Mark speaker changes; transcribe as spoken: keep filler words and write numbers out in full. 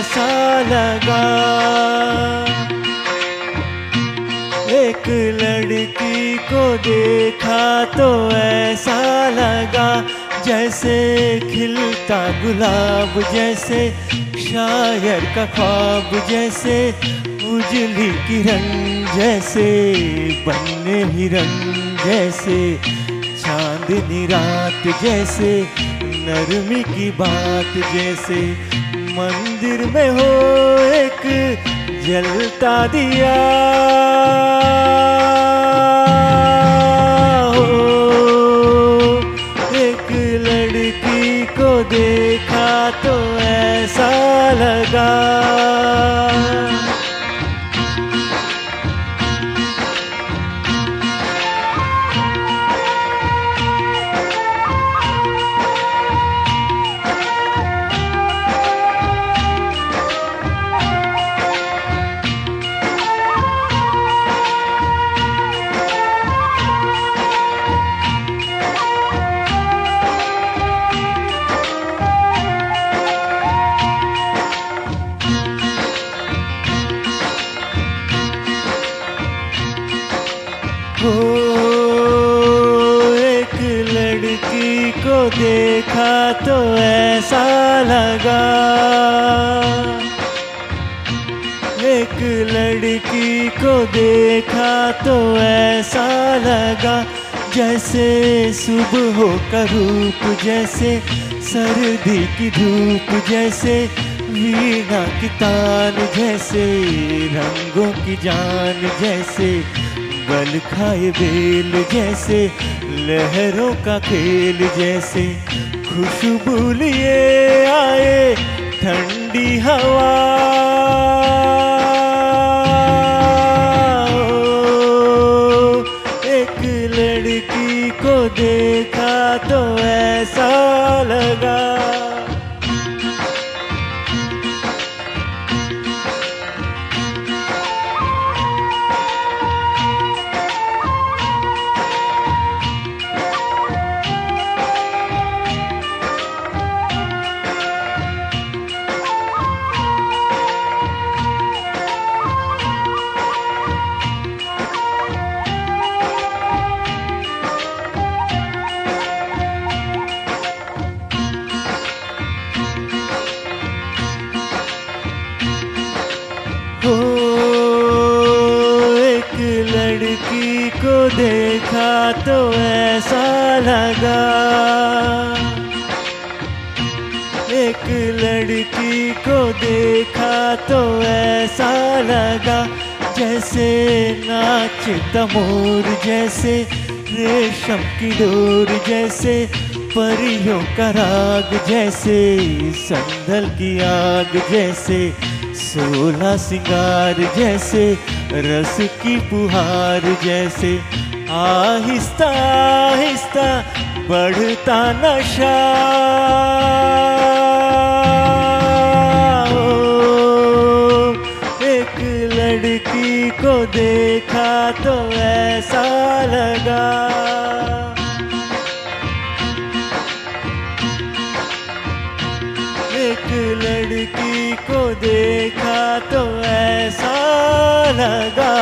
Speaker 1: ऐसा लगा। एक लड़की को देखा तो ऐसा लगा जैसे खिलता गुलाब, जैसे शायर का ख्वाब, जैसे उजली किरण, जैसे बनने हिरन, जैसे चांदनी रात, जैसे नरमी की बात, जैसे मंदिर में हो एक जलता दिया हो। एक लड़की को देखा तो ऐसा लगा। हो एक लड़की को देखा तो ऐसा लगा। एक लड़की को देखा तो ऐसा लगा जैसे सुबह का रूप, जैसे सर्दी की धूप, जैसे वीणा की तान, जैसे रंगों की जान, जैसे बल खाए बेल, जैसे लहरों का खेल, जैसे खुशबू लिए आए ठंडी हवा। एक लड़की को देखा तो ऐसा लगा। हो एक लड़की को देखा तो ऐसा लगा। एक लड़की को देखा तो ऐसा लगा जैसे नाचता मोर, जैसे रेशम की डोर, जैसे परियों का राग, जैसे संदल की आग, जैसे सोलह सिंगार, जैसे रस की पुहार, जैसे आहिस्ता आहिस्ता बढ़ता नशा। ओ, एक लड़की को देखा तो ऐसा लगा। एक लड़की को देखा तो ऐसा लगा।